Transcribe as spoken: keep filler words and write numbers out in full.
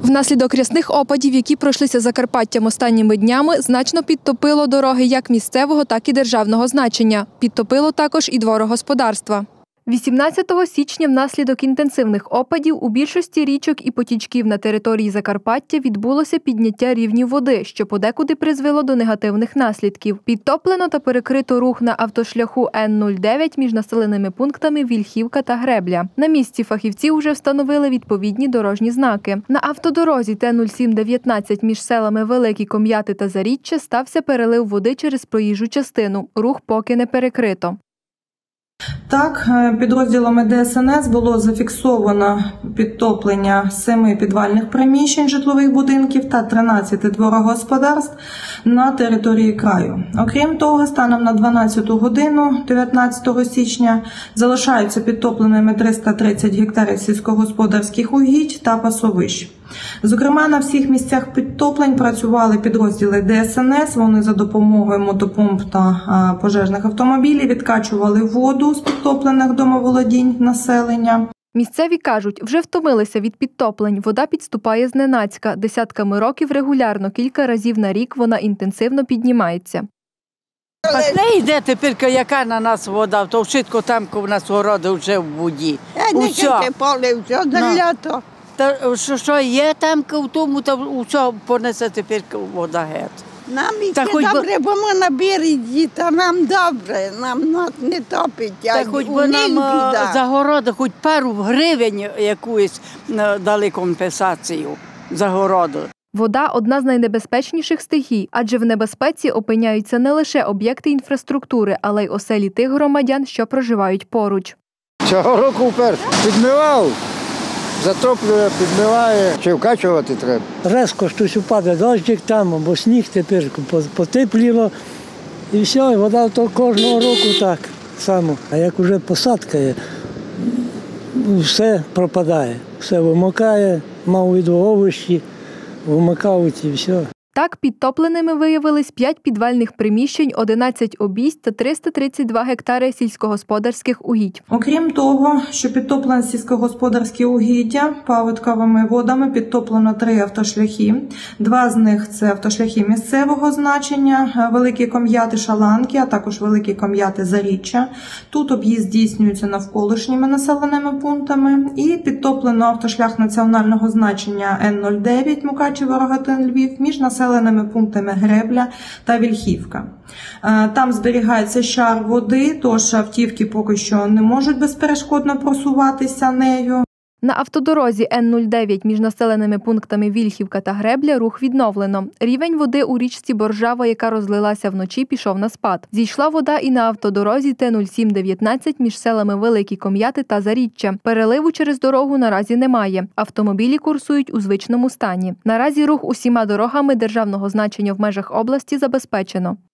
Внаслідок рясних опадів, які пройшлися Закарпаттям останніми днями, значно підтопило дороги як місцевого, так і державного значення. Підтопило також і дворогосподарства. вісімнадцятого січня внаслідок інтенсивних опадів у більшості річок і потічків на території Закарпаття відбулося підняття рівнів води, що подекуди призвело до негативних наслідків. Підтоплено та перекрито рух на автошляху Н нуль дев'ять між населеними пунктами Вільхівка та Гребля. На місці фахівці вже встановили відповідні дорожні знаки. На автодорозі Т нуль сім дев'ятнадцять між селами Великі Ком'яти та Заріччя стався перелив води через проїжджу частину. Рух поки не перекрито. Так, підрозділами Д С Н С було зафіксовано підтоплення семи підвальних приміщень житлових будинків та тринадцяти дворогосподарств на території краю. Окрім того, станом на дванадцяту годину дев'ятнадцятого січня залишаються підтопленими триста тридцять гектарів сільськогосподарських угідь та пасовищ. Зокрема, на всіх місцях підтоплень працювали підрозділи Д С Н С. Вони за допомогою мотопомп та пожежних автомобілів відкачували воду з підтоплених домоволодінь населення. Місцеві кажуть, вже втомилися від підтоплень. Вода підступає зненацька. Десятками років регулярно, кілька разів на рік вона інтенсивно піднімається. А не йде тепер, яка на нас вода, то вшитко там, у нас городи вже в воді. А не тільки поле, все на лято. Та що, що є там в тому, то все понесе тепер вода геть. Нам іще добре, бо ми на березі, та нам добре, нам нас не топить, а хоч би нам за городи, хоч пару гривень якусь дали компенсацію за городи. Вода – одна з найнебезпечніших стихій, адже в небезпеці опиняються не лише об'єкти інфраструктури, але й оселі тих громадян, що проживають поруч. Цього року вперше підмивав. Затоплює, підмиває, чи вкачувати треба. Резко щось упаде, дощик там, або сніг тепер потепліло. І все, і вода то кожного року так само. А як вже посадка є, все пропадає, все вимокає, мав від овочі, вимикають і все. Так, підтопленими виявились п'ять підвальних приміщень, одинадцять обійсть та триста тридцять два гектари сільськогосподарських угідь. Окрім того, що підтоплені сільськогосподарські угіддя, паводковими водами підтоплено три автошляхи. Два з них – це автошляхи місцевого значення, Великі Ком'яти, Шаланки, а також Великі Ком'яти, Заріччя. Тут об'їзд здійснюється навколишніми населеними пунктами. І підтоплено автошлях національного значення Н нуль дев'ять Мукачево, Рогатин, Львів між населеними пунктами Гребля та Вільхівка. Там зберігається шар води, тож автівки поки що не можуть безперешкодно просуватися нею. На автодорозі Н нуль дев'ять між населеними пунктами Вільхівка та Гребля рух відновлено. Рівень води у річці Боржава, яка розлилася вночі, пішов на спад. Зійшла вода і на автодорозі Т нуль сім дев'ятнадцять між селами Великі Ком'яти та Заріччя. Переливу через дорогу наразі немає. Автомобілі курсують у звичному стані. Наразі рух усіма дорогами державного значення в межах області забезпечено.